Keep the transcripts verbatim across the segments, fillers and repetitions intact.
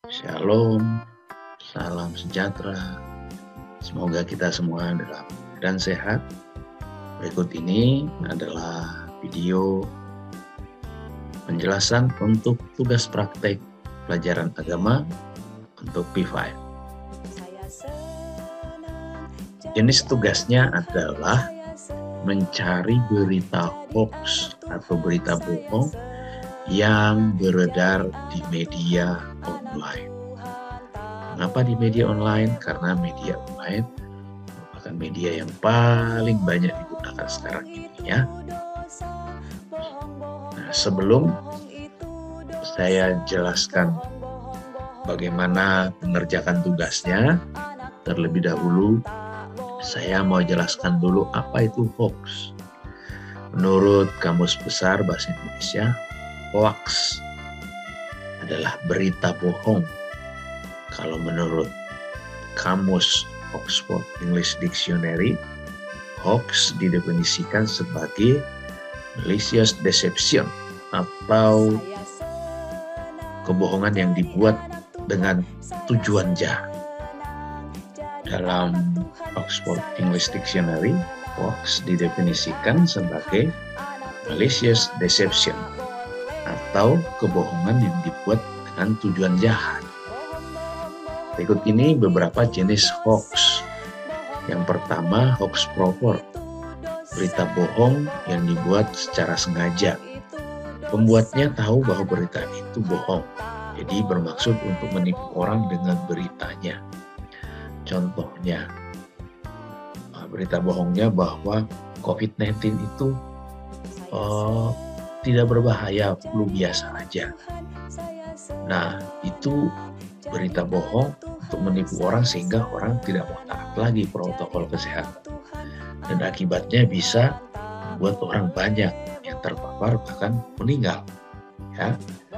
Shalom, salam sejahtera. Semoga kita semua dalam keadaan sehat. Berikut ini adalah video penjelasan untuk tugas praktek pelajaran agama untuk P lima. Jenis tugasnya adalah mencari berita hoax atau berita bohong yang beredar di media online. Mengapa di media online? Karena media online merupakan media yang paling banyak digunakan sekarang ini ya. Nah, sebelum saya jelaskan bagaimana mengerjakan tugasnya, terlebih dahulu saya mau jelaskan dulu apa itu hoax. Menurut Kamus Besar Bahasa Indonesia, hoax adalah berita bohong. Kalau menurut Kamus Oxford English Dictionary, hoax didefinisikan sebagai malicious deception atau kebohongan yang dibuat dengan tujuan jahat. Dalam Oxford English Dictionary, hoax didefinisikan sebagai malicious deception atau kebohongan yang dibuat dengan tujuan jahat. Berikut ini beberapa jenis hoax. Yang pertama, hoax proper, berita bohong yang dibuat secara sengaja. Pembuatnya tahu bahwa berita itu bohong, jadi bermaksud untuk menipu orang dengan beritanya. Contohnya, berita bohongnya bahwa covid sembilan belas itu uh, tidak berbahaya, flu biasa aja. Nah, itu berita bohong untuk menipu orang sehingga orang tidak mau taat lagi protokol kesehatan. Dan akibatnya bisa membuat orang banyak yang terpapar bahkan meninggal. Ya.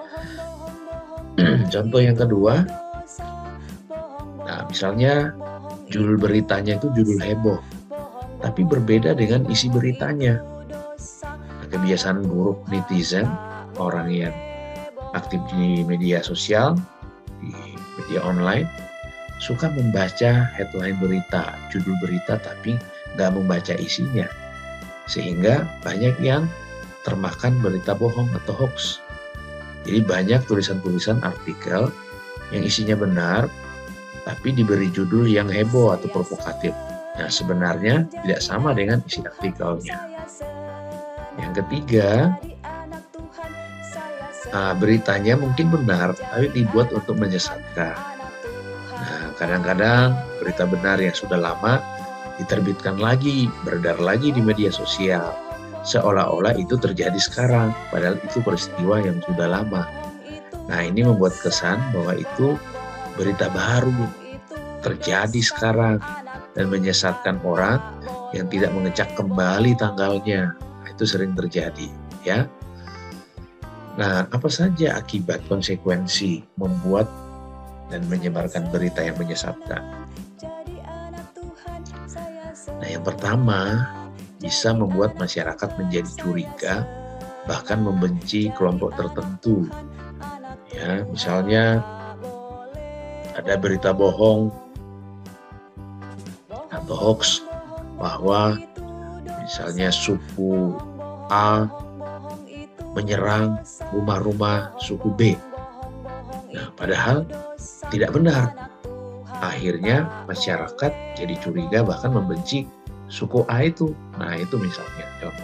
Contoh yang kedua, nah misalnya judul beritanya itu judul heboh, tapi berbeda dengan isi beritanya. Nah, kebiasaan buruk netizen, orang yang aktif di media sosial, di media online, suka membaca headline berita, judul berita, tapi nggak membaca isinya. Sehingga banyak yang termakan berita bohong atau hoax. Jadi banyak tulisan-tulisan artikel yang isinya benar, tapi diberi judul yang heboh atau provokatif. Nah, sebenarnya tidak sama dengan isi artikelnya. Yang ketiga, nah, beritanya mungkin benar, tapi dibuat untuk menyesatkan. Nah, kadang-kadang berita benar yang sudah lama diterbitkan lagi, beredar lagi di media sosial, seolah-olah itu terjadi sekarang, padahal itu peristiwa yang sudah lama. Nah, ini membuat kesan bahwa itu berita baru, terjadi sekarang, dan menyesatkan orang yang tidak mengecek kembali tanggalnya. Nah, itu sering terjadi, ya. Nah, apa saja akibat konsekuensi membuat dan menyebarkan berita yang menyesatkan? Nah, yang pertama, bisa membuat masyarakat menjadi curiga, bahkan membenci kelompok tertentu. Ya, misalnya ada berita bohong atau hoax bahwa misalnya suku A menyerang rumah-rumah suku B. Nah, padahal tidak benar. Akhirnya masyarakat jadi curiga bahkan membenci suku A itu. Nah, itu misalnya contoh.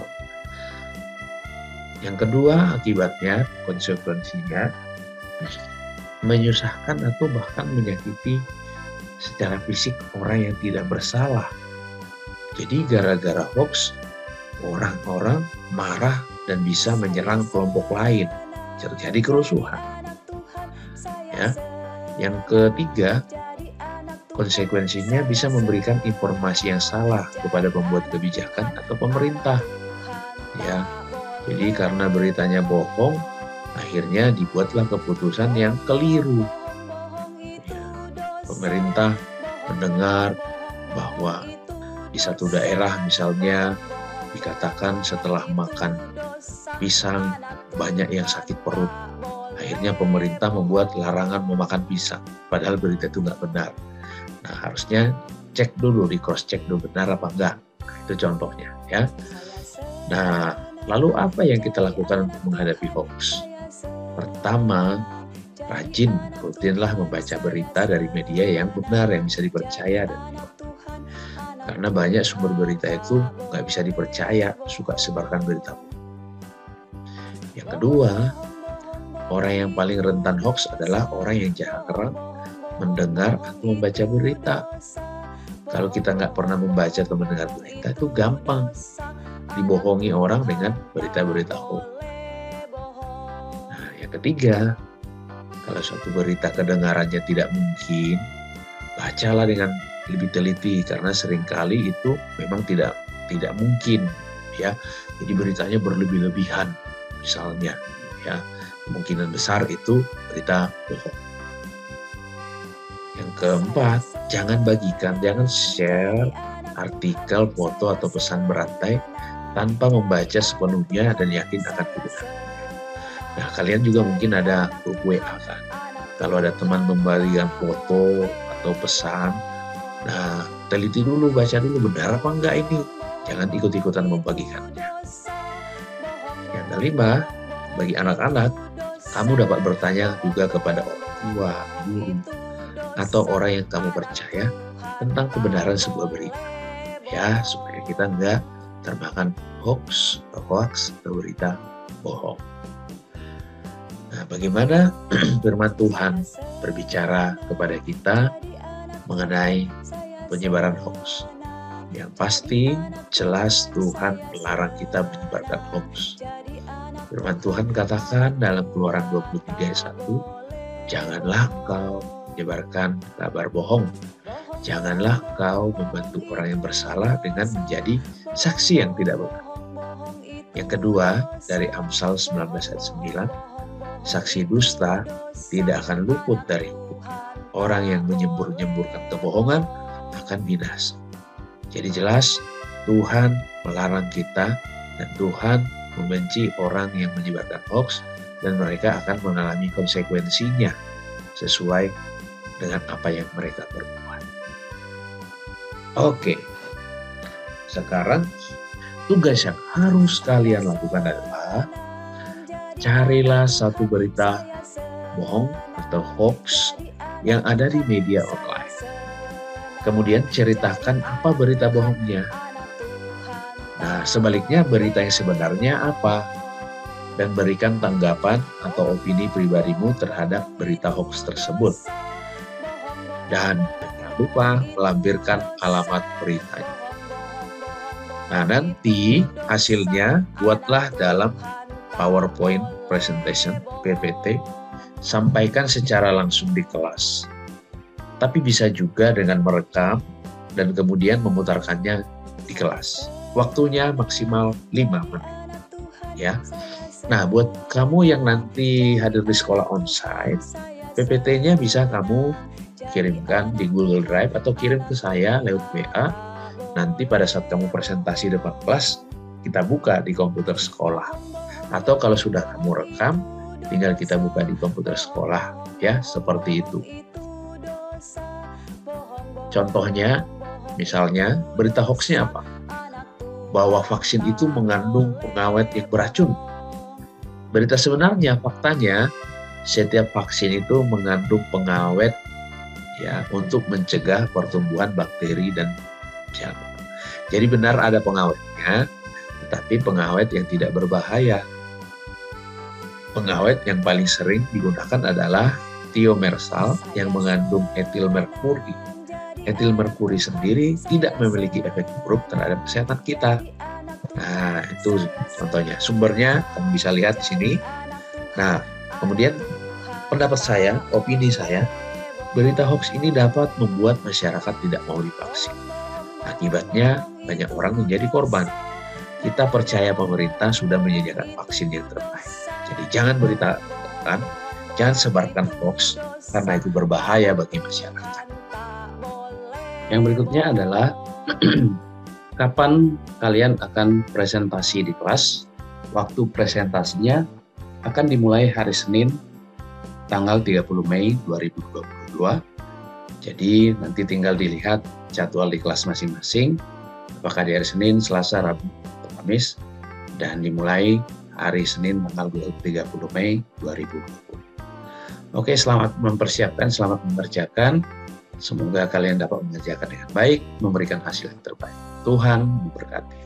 Yang kedua, akibatnya, konsekuensinya menyusahkan atau bahkan menyakiti secara fisik orang yang tidak bersalah. Jadi gara-gara hoax, orang-orang marah dan bisa menyerang kelompok lain, terjadi kerusuhan. Ya. Yang ketiga, konsekuensinya bisa memberikan informasi yang salah kepada pembuat kebijakan atau pemerintah. Ya. Jadi karena beritanya bohong, akhirnya dibuatlah keputusan yang keliru. Ya. Pemerintah mendengar bahwa di satu daerah misalnya dikatakan setelah makan pisang banyak yang sakit perut. Nah, Akhirnya pemerintah membuat larangan memakan pisang, padahal berita itu nggak benar. Nah, harusnya cek dulu, di cross check dulu benar apa enggak. Nah, itu contohnya ya. Nah, lalu apa yang kita lakukan untuk menghadapi hoax? Pertama, rajin, rutinlah membaca berita dari media yang benar, yang bisa dipercaya. Dan karena banyak sumber berita itu nggak bisa dipercaya, suka sebarkan berita. Yang kedua, orang yang paling rentan hoax adalah orang yang jarang mendengar atau membaca berita. Kalau kita nggak pernah membaca atau mendengar berita, itu gampang dibohongi orang dengan berita-berita hoax. Nah, yang ketiga, kalau suatu berita kedengarannya tidak mungkin, bacalah dengan lebih teliti, karena seringkali itu memang tidak tidak mungkin ya. Jadi beritanya berlebih-lebihan misalnya ya. Kemungkinan besar itu berita bohong. Yang keempat, jangan bagikan, jangan share artikel, foto atau pesan berantai tanpa membaca sepenuhnya dan yakin akan kebenarannya. Nah, kalian juga mungkin ada grup W A kan. Kalau ada teman membagikan foto atau pesan, nah teliti dulu, baca dulu benar apa enggak ini. Jangan ikut-ikutan membagikannya. Yang kelima, bagi anak-anak, kamu dapat bertanya juga kepada orang tua, guru, atau orang yang kamu percaya tentang kebenaran sebuah berita. Ya, supaya kita enggak termakan hoax, hoax atau berita bohong. Nah, bagaimana firman Tuhan berbicara kepada kita mengenai penyebaran hoax? Yang pasti, jelas Tuhan melarang kita menyebarkan hoax. Firman Tuhan katakan dalam Keluaran dua puluh tiga ayat satu, janganlah engkau menyebarkan kabar bohong. Janganlah engkau membantu orang yang bersalah dengan menjadi saksi yang tidak benar. Yang kedua, dari Amsal sembilan belas ayat sembilan, saksi dusta tidak akan luput dari hukum. Orang yang menyembur-nyemburkan kebohongan akan binasa. Jadi jelas Tuhan melarang kita dan Tuhan membenci orang yang menyebarkan hoax, dan mereka akan mengalami konsekuensinya sesuai dengan apa yang mereka perbuat. Oke, sekarang tugas yang harus kalian lakukan adalah carilah satu berita bohong atau hoax yang ada di media online. Kemudian ceritakan apa berita bohongnya. Nah, sebaliknya berita yang sebenarnya apa? Dan berikan tanggapan atau opini pribadimu terhadap berita hoax tersebut. Dan jangan lupa melampirkan alamat beritanya. Nah, nanti hasilnya buatlah dalam PowerPoint presentation, P P T, sampaikan secara langsung di kelas. Tapi bisa juga dengan merekam dan kemudian memutarkannya di kelas. Waktunya maksimal lima menit. Ya. Nah, buat kamu yang nanti hadir di sekolah onsite, P P T-nya bisa kamu kirimkan di Google Drive atau kirim ke saya lewat W A. Nanti pada saat kamu presentasi depan kelas, kita buka di komputer sekolah. Atau kalau sudah kamu rekam, tinggal kita buka di komputer sekolah. Ya, seperti itu. Contohnya, misalnya berita hoaxnya apa? Bahwa vaksin itu mengandung pengawet yang beracun. Berita sebenarnya, faktanya, setiap vaksin itu mengandung pengawet ya untuk mencegah pertumbuhan bakteri dan jamur. Jadi benar ada pengawetnya, tetapi pengawet yang tidak berbahaya. Pengawet yang paling sering digunakan adalah thiomersal yang mengandung etil merkuri. Etil merkuri sendiri tidak memiliki efek buruk terhadap kesehatan kita. Nah, itu contohnya. Sumbernya kamu bisa lihat di sini. Nah, kemudian pendapat saya, opini saya, berita hoax ini dapat membuat masyarakat tidak mau divaksin. Akibatnya banyak orang menjadi korban. Kita percaya pemerintah sudah menyediakan vaksin yang terbaik. Jadi jangan beritakan, jangan sebarkan hoax karena itu berbahaya bagi masyarakat. Yang berikutnya adalah kapan kalian akan presentasi di kelas. Waktu presentasinya akan dimulai hari Senin tanggal tiga puluh Mei dua ribu dua puluh dua. Jadi nanti tinggal dilihat jadwal di kelas masing-masing, apakah di hari Senin, Selasa, Rabu, atau Kamis, dan dimulai hari Senin tanggal tiga puluh Mei dua ribu dua puluh. Oke, selamat mempersiapkan, selamat mengerjakan. Semoga kalian dapat mengerjakan dengan baik, memberikan hasil yang terbaik. Tuhan memberkati.